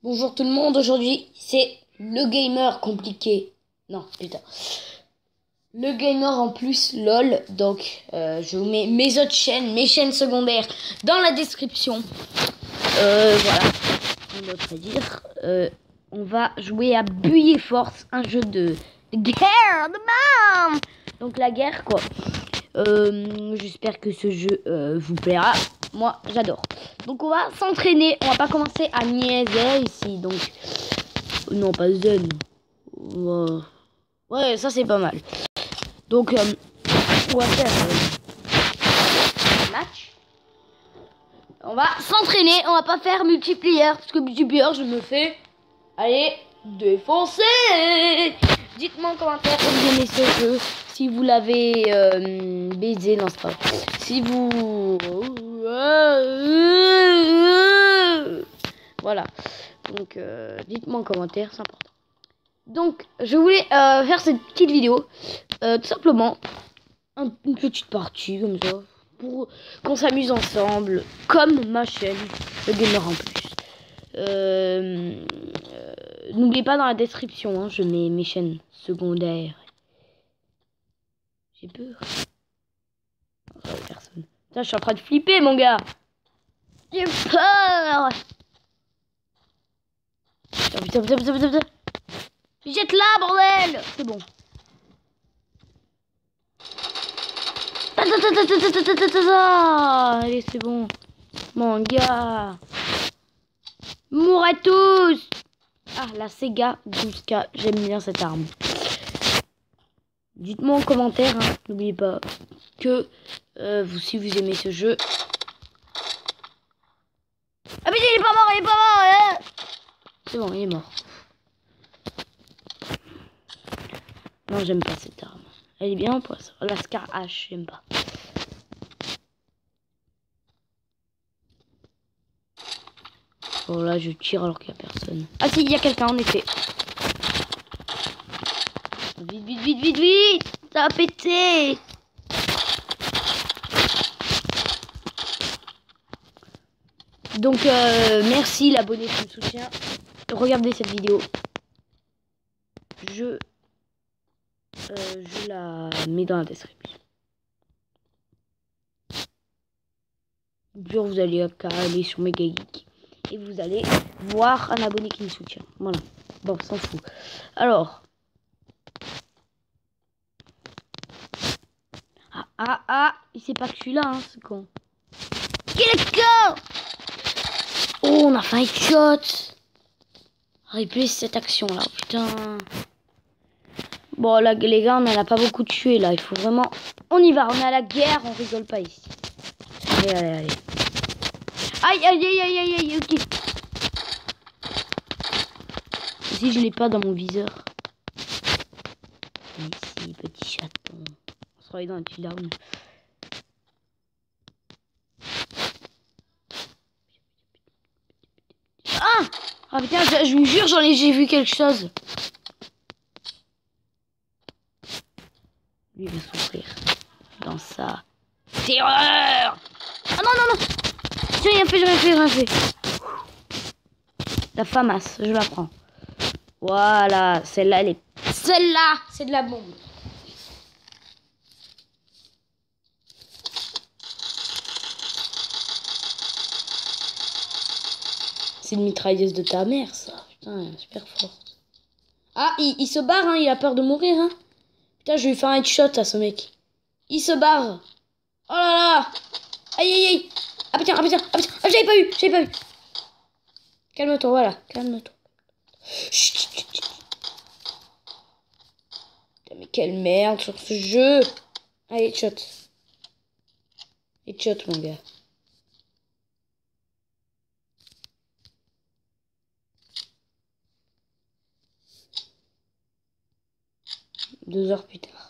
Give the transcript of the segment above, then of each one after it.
Bonjour tout le monde, aujourd'hui c'est le gamer compliqué. Non, putain. Le gamer en plus, lol. Donc, je vous mets mes autres chaînes, mes chaînes secondaires dans la description. Voilà. Un autre à dire. On va jouer à Buy et Force, un jeu de guerre, de bam. Donc la guerre quoi. J'espère que ce jeu vous plaira. Moi, j'adore. Donc, on va s'entraîner. On va pas commencer à niaiser ici. Donc, non, pas zen. Ouais, ça, c'est pas mal. Donc, on va faire un match. On va s'entraîner. On va pas faire multiplayer. Parce que multiplayer, je me fais... Allez, défoncer. Dites-moi en commentaire si vous aimez ce jeu. Si vous l'avez baisé, non, c'est pas vrai. Si vous... Voilà. Donc, dites-moi en commentaire, c'est important. Donc, je voulais faire cette petite vidéo. Tout simplement, une petite partie comme ça. Pour qu'on s'amuse ensemble. Comme ma chaîne, le gamer en plus. N'oubliez pas dans la description, hein, je mets mes chaînes secondaires. J'ai peur. Oh, personne. Putain, je suis en train de flipper, mon gars. J'ai peur. Putain, putain. Jette là, bordel. C'est bon. Allez, c'est bon. Mon gars. Mourrez tous. Ah, la Sega 12K. J'aime bien cette arme. Dites-moi en commentaire, hein, n'oubliez pas que si vous aimez ce jeu. Ah mais il est pas mort, hein. C'est bon, il est mort. Non, j'aime pas cette arme. Elle est bien ou pas ça? La Scar H, j'aime pas. Oh là, je tire alors qu'il y a personne. Ah si, il y a quelqu'un en effet. Vite. Ça a pété. Donc, merci l'abonné qui me soutient. Regardez cette vidéo. Je la mets dans la description. Vous allez aller sur Megageek et vous allez voir un abonné qui me soutient. Voilà. Bon, s'en fout. Alors. Il sait pas que je suis là, hein, ce con. Quel con! Oh, on a fait un headshot. Replay cette action là, putain. Bon, là, les gars, on n'en a pas beaucoup tué là. Il faut vraiment. On y va, on est à la guerre, on rigole pas ici. Allez. Aïe, ok. Si je l'ai pas dans mon viseur. Ici, petit chaton. On se travaille dans un petit down. Ah putain, je vous jure, j'ai vu quelque chose. Lui va souffrir dans sa terreur. Ah non. J'ai rien fait. La FAMAS, je la prends. Voilà, celle-là, celle-là, c'est de la bombe. C'est une mitrailleuse de ta mère, ça. Putain, super forte. Ah, il se barre, hein, il a peur de mourir, hein. Putain, je vais lui faire un headshot à ce mec. Il se barre. Oh là là. Aïe. Ah putain. Ah, j'avais pas vu. Calme-toi, voilà. Calme-toi. Chut. Putain, mais quelle merde sur ce jeu. Allez, headshot. Headshot, mon gars. Deux heures plus tard.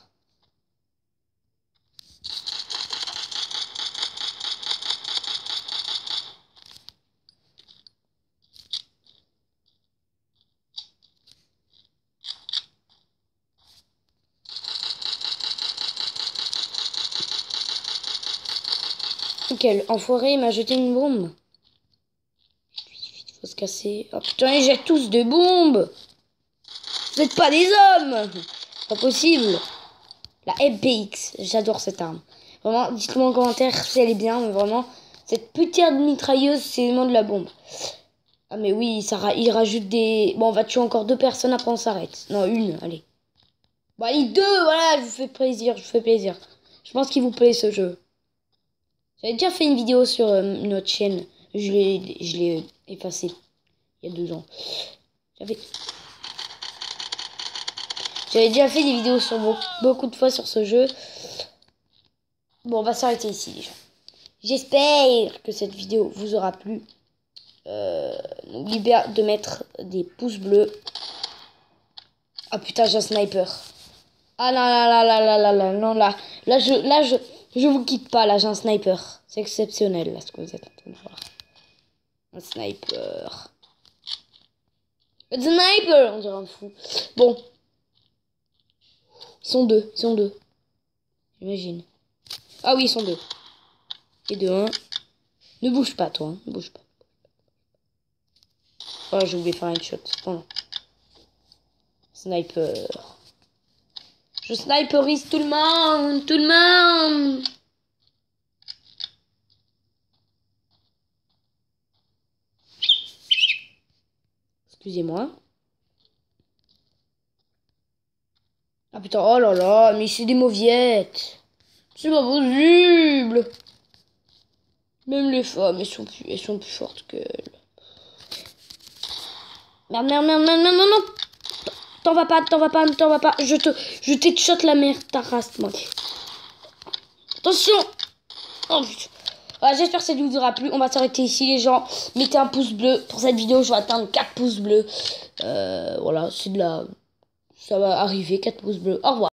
Quel enfoiré, il m'a jeté une bombe. Ça va se casser. Oh putain, ils jettent tous des bombes. Vous n'êtes pas des hommes. Pas possible. La MPX, j'adore cette arme. Vraiment, dites-le en commentaire si elle est bien, mais vraiment, cette putain de mitrailleuse, c'est vraiment de la bombe. Ah mais oui, il rajoute des... Bon, on va tuer encore 2 personnes, après on s'arrête. Non, une, allez. Bon, allez, 2, voilà, je vous fais plaisir, je vous fais plaisir. Je pense qu'il vous plaît ce jeu. J'avais déjà fait une vidéo sur notre chaîne. Je l'ai effacé il y a 2 ans. J'avais déjà fait des vidéos sur beaucoup de fois sur ce jeu. Bon, on va s'arrêter ici déjà. J'espère que cette vidéo vous aura plu. N'oubliez pas de mettre des pouces bleus. Ah putain, j'ai un sniper. Ah là, non là. Là je vous quitte pas, là j'ai un sniper. C'est exceptionnel là ce que vous êtes en train de voir. Un sniper. Un sniper, on dirait un fou. Bon. Ils sont deux. J'imagine. Ah oui, ils sont 2. Et 2, 1. Ne bouge pas toi, hein. Ne bouge pas. Oh, j'ai oublié de faire un shot. Oh non. Sniper. Je sniperise tout le monde. Tout le monde. Excusez-moi. Ah putain, oh là là, mais c'est des mauviettes. C'est pas possible. Même les femmes, elles sont plus fortes qu'elles. Merde, non. T'en vas pas. Je t'ai-shot la merde, ta race, moi. Attention. Oh putain. Voilà, j'espère que cette vidéo vous aura plu. On va s'arrêter ici, les gens. Mettez un pouce bleu. Pour cette vidéo, je vais atteindre 4 pouces bleus. Voilà, c'est de la... Ça va arriver, 4 pouces bleus. Au revoir.